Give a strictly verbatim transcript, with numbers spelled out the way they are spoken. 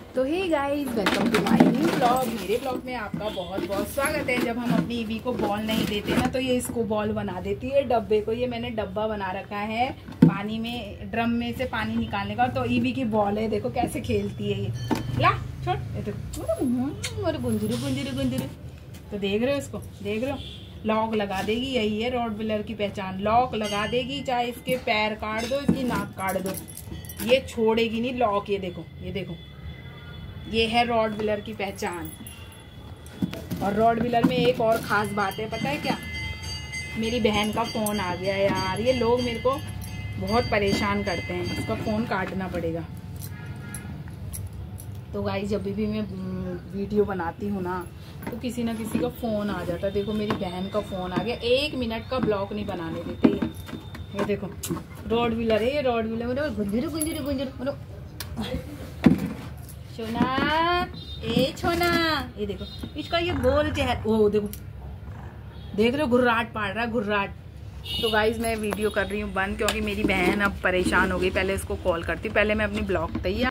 तो hey guys, welcome to my new blog. मेरे blog में आपका बहुत बहुत स्वागत है। जब हम अपनी ईवी को बॉल नहीं देते ना तो ये इसको बॉल बना देती है डब्बे को। ये मैंने डब्बा बना रखा है पानी में, ड्रम में से पानी निकालने का। तो ईवी की बॉल है, देखो कैसे खेलती है ये। ला छोड़, अरे गुंजरू गुंजरू गुंजरू। तो देख रहे हो इसको, देख रहे हो, लॉक लगा देगी। यही है रॉटविलर की पहचान, लॉक लगा देगी। चाहे इसके पैर काट दो, इसकी नाक काट दो, ये छोड़ेगी नहीं लॉक। ये देखो, ये देखो, ये है रॉटविलर की पहचान। और रॉटविलर में एक और खास बात है, पता है क्या? मेरी बहन का फोन आ गया यार। ये लोग मेरे को बहुत परेशान करते हैं, इसका फोन काटना पड़ेगा। तो गाइस, जब भी मैं वीडियो बनाती हूँ ना तो किसी ना किसी का फोन आ जाता है। देखो मेरी बहन का फोन आ गया, एक मिनट का ब्लॉक नहीं बनाने देते ये। ये देखो रॉटविलर है, ये रॉटविलर गुंजरू गुंजरू गुंजरू। छोना, ए छोना, ये देखो इसका ये गोल चेहरा। ओ देखो, देख रहे हो, घुर्राट पाड़ रहा है, घुर्राट। तो गाइज मैं वीडियो कर रही हूँ बंद, क्योंकि मेरी बहन अब परेशान हो गई। पहले इसको कॉल करती, पहले मैं अपनी ब्लॉग तैयार